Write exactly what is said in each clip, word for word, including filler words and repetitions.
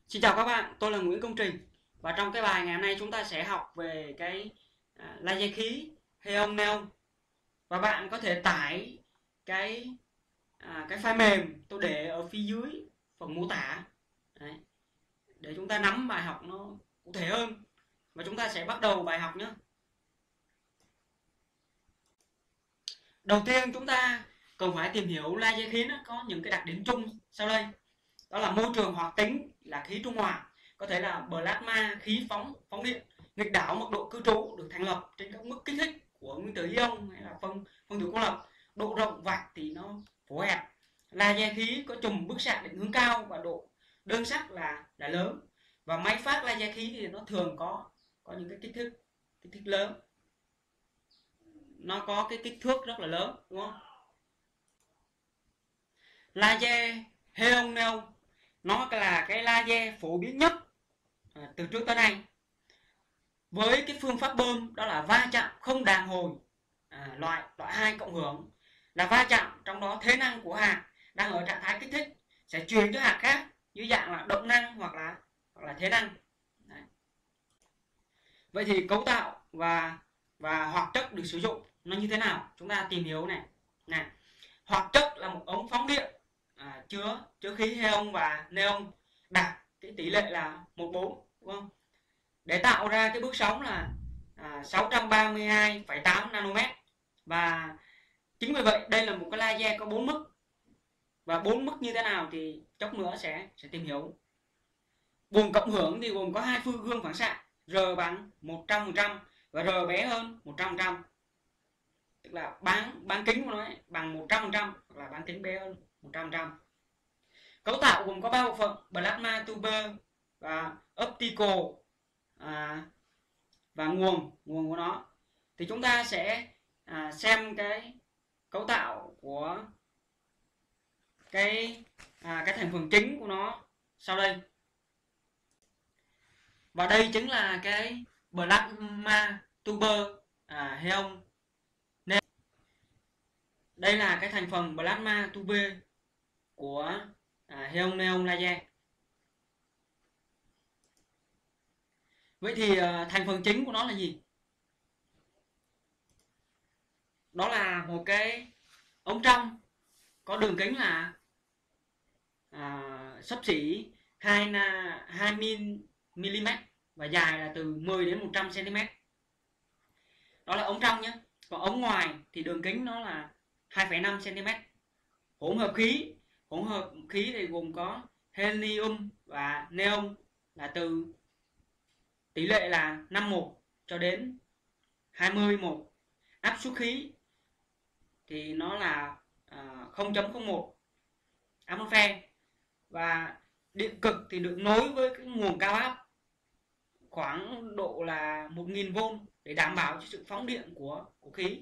Xin chào các bạn, tôi là Nguyễn Công Trình và trong cái bài ngày hôm nay chúng ta sẽ học về cái à, laser khí Heon Neon và bạn có thể tải cái à, cái file mềm tôi để ở phía dưới phần mô tả. Đấy, để chúng ta nắm bài học nó cụ thể hơn và chúng ta sẽ bắt đầu bài học nhé. Đầu tiên chúng ta cần phải tìm hiểu laser khí nó có những cái đặc điểm chung sau đây. Đó là môi trường hoạt tính là khí trung hòa, có thể là plasma khí phóng phóng điện nghịch đảo mật độ cư trú được thành lập trên các mức kích thích của nguyên tử ion hay là phân phân tử cô lập. Độ rộng vạch thì nó phổ hẹp. Laser khí có chùm bức xạ định hướng cao và độ đơn sắc là là lớn, và máy phát laser khí thì nó thường có có những cái kích thước kích thước lớn, nó có cái kích thước rất là lớn, đúng không? Laser Heon Neon nó là cái laser phổ biến nhất à, từ trước tới nay, với cái phương pháp bơm đó là va chạm không đàn hồi. À, loại loại hai cộng hưởng là va chạm, trong đó thế năng của hạt đang ở trạng thái kích thích sẽ truyền cho hạt khác dưới dạng là động năng hoặc là hoặc là thế năng. Đấy. Vậy thì cấu tạo và và hoạt chất được sử dụng nó như thế nào, chúng ta tìm hiểu này. Này, hoạt chất là một ống phóng điện à, chứa chứa khí heon và neon đạt cái tỷ lệ là một bốn, đúng không? Để tạo ra cái bước sóng là à, sáu trăm ba mươi hai phẩy tám nanomet, và chính vì vậy đây là một cái laser có bốn mức, và bốn mức như thế nào thì chốc nữa sẽ sẽ tìm hiểu. Buồng cộng hưởng thì gồm có hai phương gương phản xạ, R bằng một trăm phần trăm và R bé hơn một trăm phần trăm, tức là bán bán kính của nó ấy, bằng một trăm phần trăm hoặc là bán kính bé hơn một trăm phần trăm. Cấu tạo gồm có ba bộ phận: plasma tuber và optical à, và nguồn nguồn của nó. Thì chúng ta sẽ à, xem cái cấu tạo của cái à, cái thành phần chính của nó sau đây. Và đây chính là cái plasma tuber à, Heon. Đây là cái thành phần plasma tuber của à, Heon Neon laser. Vậy thì à, thành phần chính của nó là gì? Đó là một cái ống trong có đường kính là à, xấp xỉ hai mi li mét và dài là từ mười đến một trăm xăng ti mét. Đó là ống trong nhé. Còn ống ngoài thì đường kính nó là hai phẩy năm xăng ti mét. Hỗn hợp khí, hỗn hợp khí thì gồm có helium và neon là từ tỷ lệ là năm một cho đến hai mươi một. Áp suất khí thì nó là à, không phẩy không một atmosphere, và điện cực thì được nối với cái nguồn cao áp khoảng độ là một nghìn vôn để đảm bảo cho sự phóng điện của của khí.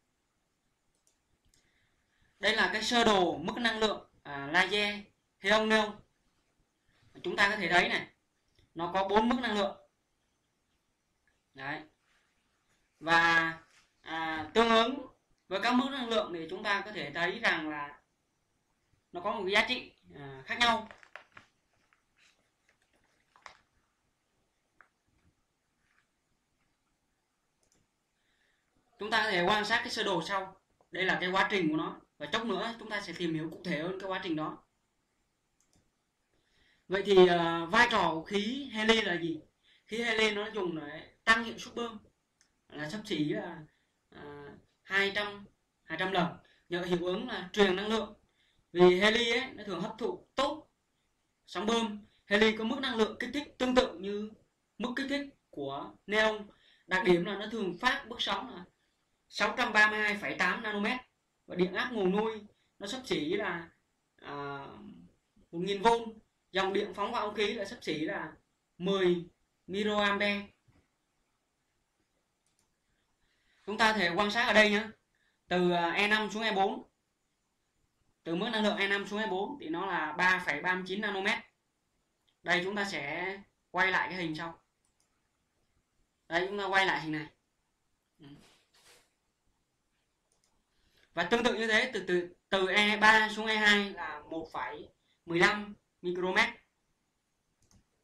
Đây là cái sơ đồ mức năng lượng à, laser Heon Neon. Chúng ta có thể thấy này, nó có bốn mức năng lượng. Đấy. Và à, tương ứng với các mức năng lượng thì chúng ta có thể thấy rằng là nó có một cái giá trị à, khác nhau. Chúng ta có thể quan sát cái sơ đồ sau. Đây là cái quá trình của nó, và chốc nữa chúng ta sẽ tìm hiểu cụ thể hơn cái quá trình đó. Vậy thì uh, vai trò của khí heli là gì? Khí heli nó dùng để tăng hiệu suất bơm là xấp xỉ là uh, hai trăm lần, nhờ hiệu ứng là truyền năng lượng. Vì heli ấy, nó thường hấp thụ tốt sóng bơm. Heli có mức năng lượng kích thích tương tự như mức kích thích của neon. Đặc điểm là nó thường phát bước sóng là sáu trăm ba mươi hai phẩy tám nanomet, và điện áp nguồn nuôi nó xấp xỉ là à, một nghìn vôn. Dòng điện phóng vào ống khí là xấp xỉ là mười microampere. Chúng ta có thể quan sát ở đây nhé, từ E năm xuống E bốn, từ mức năng lượng E năm xuống E bốn thì nó là ba phẩy ba mươi chín nanomet. Đây chúng ta sẽ quay lại cái hình sau. Đây chúng ta quay lại hình này. Và tương tự như thế, từ từ từ E ba xuống E hai là một phẩy mười lăm micromet.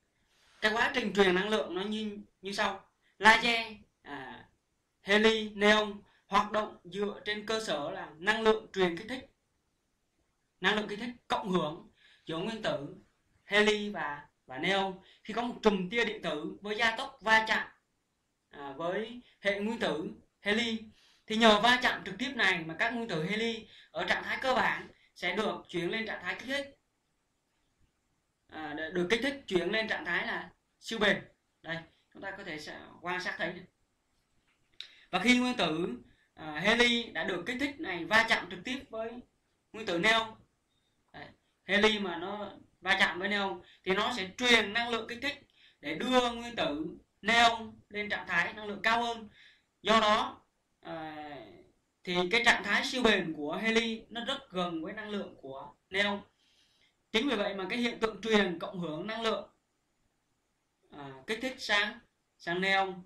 Cái quá trình truyền năng lượng nó như như sau. Laser, à, heli, neon hoạt động dựa trên cơ sở là năng lượng truyền kích thích, năng lượng kích thích cộng hưởng giữa nguyên tử heli và và neon. Khi có một chùm tia điện tử với gia tốc va chạm à, với hệ nguyên tử heli, thì nhờ va chạm trực tiếp này mà các nguyên tử heli ở trạng thái cơ bản sẽ được chuyển lên trạng thái kích thích, à, được kích thích chuyển lên trạng thái là siêu bền. Đây, chúng ta có thể sẽ quan sát thấy này. Và khi nguyên tử à, heli đã được kích thích này va chạm trực tiếp với nguyên tử neon, đấy, heli mà nó va chạm với neon thì nó sẽ truyền năng lượng kích thích để đưa nguyên tử neon lên trạng thái năng lượng cao hơn. Do đó à, thì cái trạng thái siêu bền của heli nó rất gần với năng lượng của neon. Chính vì vậy mà cái hiện tượng truyền cộng hưởng năng lượng à, kích thích sang sang neon.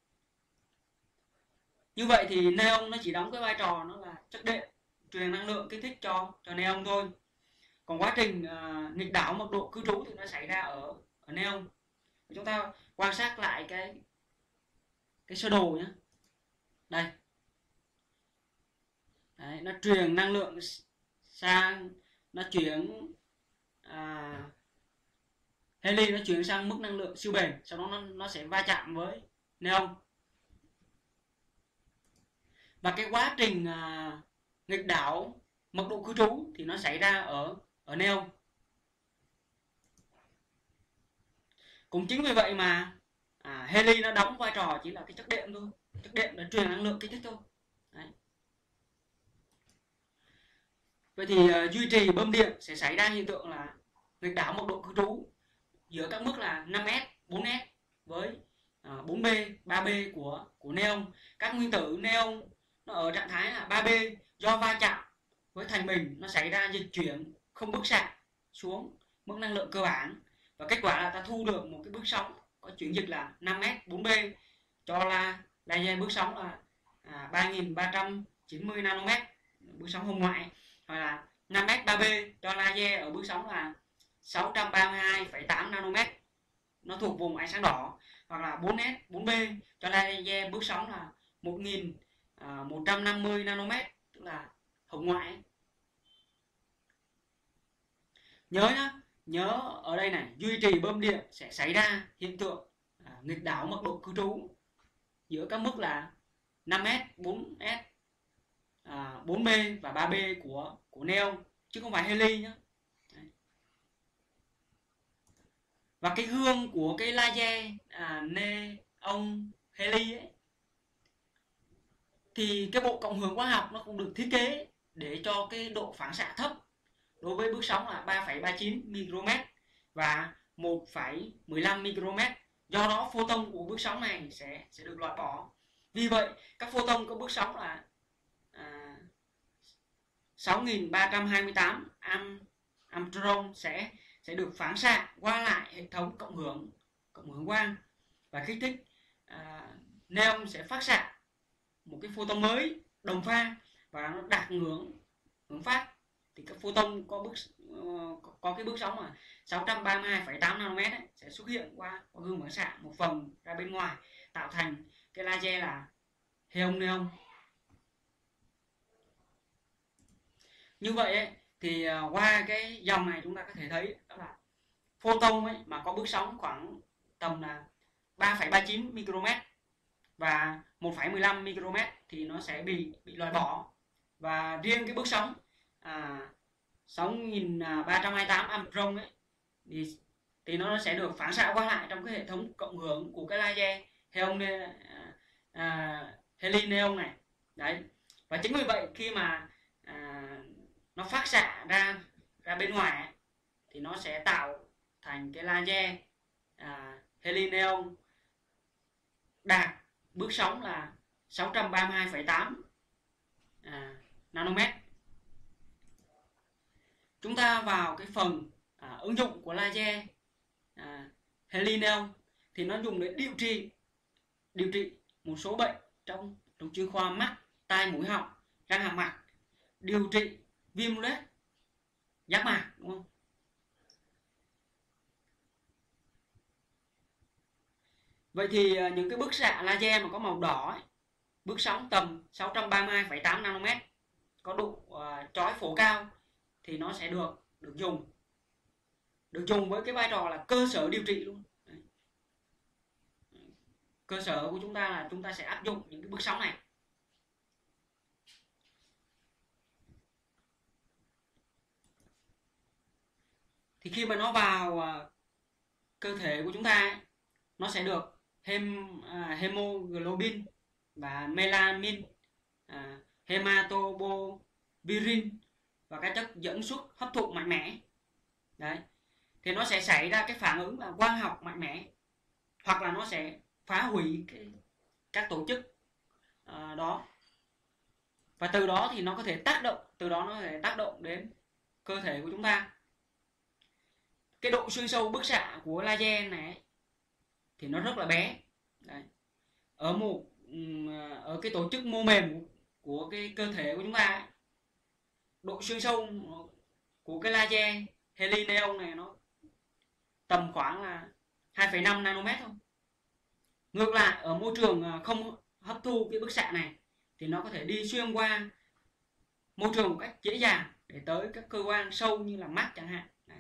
Như vậy thì neon nó chỉ đóng cái vai trò nó là chất đệm truyền năng lượng kích thích cho cho neon thôi. Còn quá trình à, nghịch đảo mật độ cư trú thì nó xảy ra ở ở neon. Chúng ta quan sát lại cái cái sơ đồ nhé. Đây. Đấy, nó truyền năng lượng sang, nó chuyển à, heli nó chuyển sang mức năng lượng siêu bền, sau đó nó, nó sẽ va chạm với neon. Và cái quá trình à, nghịch đảo mật độ cư trú thì nó xảy ra ở ở neon. Cũng chính vì vậy mà à, heli nó đóng vai trò chỉ là cái chất đệm thôi, chất đệm để truyền năng lượng kích thích thôi. Đấy. Vậy thì uh, duy trì bơm điện sẽ xảy ra hiện tượng là nghịch đảo mật độ cư trú giữa các mức là năm S, bốn S với uh, bốn B, ba B của của neon. Các nguyên tử neon nó ở trạng thái là ba B, do va chạm với thành bình nó xảy ra dịch chuyển không bức xạ xuống mức năng lượng cơ bản, và kết quả là ta thu được một cái bước sóng có chuyển dịch là năm S, bốn B, cho là laser bước sóng là à, ba nghìn ba trăm chín mươi nanomet, bước sóng hồng ngoại, hoặc là năm S, ba B cho laser ở bước sóng là sáu trăm ba mươi hai phẩy tám nanomet, nó thuộc vùng ánh sáng đỏ, hoặc là bốn S, bốn B cho laser bước sóng là một nghìn một trăm năm mươi nanomet, tức là hồng ngoại. Nhớ nhá, nhớ ở đây này, duy trì bơm điện sẽ xảy ra hiện tượng à, nghịch đảo mật độ cư trú giữa các mức là năm S, bốn S, à, bốn B và ba B của của neon, chứ không phải heli nhé. Đấy. Và cái gương của cái laser à, neon heli ấy, thì cái bộ cộng hưởng hóa học nó cũng được thiết kế để cho cái độ phản xạ thấp đối với bước sóng là ba phẩy ba mươi chín micromet và một phẩy mười lăm micromet. Do đó photon của bước sóng này sẽ sẽ được loại bỏ. Vì vậy các photon có bước sóng là à, sáu nghìn ba trăm hai mươi tám Armstrong sẽ sẽ được phản xạ qua lại hệ thống cộng hưởng cộng hưởng quang và kích thích à, neon sẽ phát xạ một cái photon mới đồng pha và nó đạt ngưỡng ngưỡng phát, thì các photon có bước uh, có cái bước sóng mà sáu trăm ba mươi hai phẩy tám nanomet ấy, sẽ xuất hiện qua, qua gương phản xạ một phần ra bên ngoài, tạo thành cái laser là heon neon. Như vậy ấy, thì uh, qua cái dòng này chúng ta có thể thấy đó là photon ấy mà có bước sóng khoảng tầm là ba phẩy ba mươi chín micromet và một phẩy mười lăm micromet thì nó sẽ bị bị loại bỏ, và riêng cái bước sóng à, sáu nghìn ba trăm hai mươi tám Armstrong ấy thì, thì nó sẽ được phản xạ qua lại trong cái hệ thống cộng hưởng của cái laser heon à, heli neon này. Đấy. Và chính vì vậy khi mà à, nó phát xạ ra ra bên ngoài ấy, thì nó sẽ tạo thành cái laser à, heli neon đạt bước sóng là sáu trăm ba mươi hai phẩy tám à, nanomet. Chúng ta vào cái phần à, ứng dụng của laser à, heli neon thì nó dùng để điều trị điều trị một số bệnh trong trong chuyên khoa mắt, tai, mũi, họng, răng, hàm mặt, điều trị viêm loét giác mạc, đúng không? Vậy thì à, những cái bức xạ laser mà có màu đỏ ấy, bước sóng tầm sáu trăm ba mươi hai phẩy tám nanomet, có độ uh, chói phổ cao, thì nó sẽ được được dùng được dùng với cái vai trò là cơ sở điều trị luôn. Đấy. Cơ sở của chúng ta là chúng ta sẽ áp dụng những cái bước sóng này. Thì khi mà nó vào uh, cơ thể của chúng ta ấy, nó sẽ được hem, uh, hemoglobin và melanin, uh, hematopoietin và các chất dẫn xuất hấp thụ mạnh mẽ. Đấy, thì nó sẽ xảy ra cái phản ứng là quang học mạnh mẽ, hoặc là nó sẽ phá hủy cái, các tổ chức uh, đó, và từ đó thì nó có thể tác động từ đó nó có thể tác động đến cơ thể của chúng ta. Cái độ xuyên sâu bức xạ của laser này thì nó rất là bé. Đấy. Ở một ở cái tổ chức mô mềm của cái cơ thể của chúng ta ấy, độ xuyên sâu của cái laser heli neon này nó tầm khoảng là hai phẩy năm nanomet thôi. Ngược lại, ở môi trường không hấp thu cái bức xạ này thì nó có thể đi xuyên qua môi trường một cách dễ dàng để tới các cơ quan sâu như là mắt chẳng hạn. Đấy.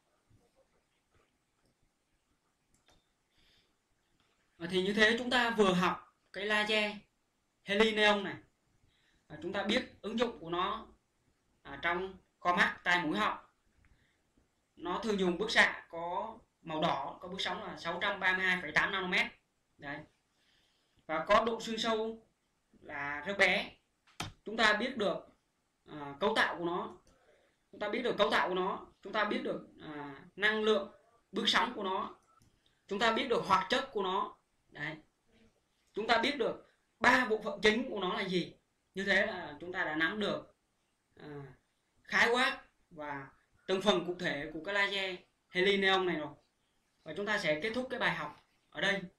Thì như thế chúng ta vừa học cái laser heli neon này, chúng ta biết ứng dụng của nó à, trong co mắt, tai, mũi, họng. Nó thường dùng bức xạ có màu đỏ, có bước sóng là sáu trăm ba mươi hai phẩy tám nanomet. Đấy. Và có độ xuyên sâu là rất bé. Chúng ta biết được à, cấu tạo của nó. Chúng ta biết được cấu tạo của nó, chúng ta biết được à, năng lượng bước sóng của nó, chúng ta biết được hoạt chất của nó. Đấy. Chúng ta biết được ba bộ phận chính của nó là gì. Như thế là chúng ta đã nắm được à, khái quát và từng phần cụ thể của cái laser heli neon này rồi. Và chúng ta sẽ kết thúc cái bài học ở đây.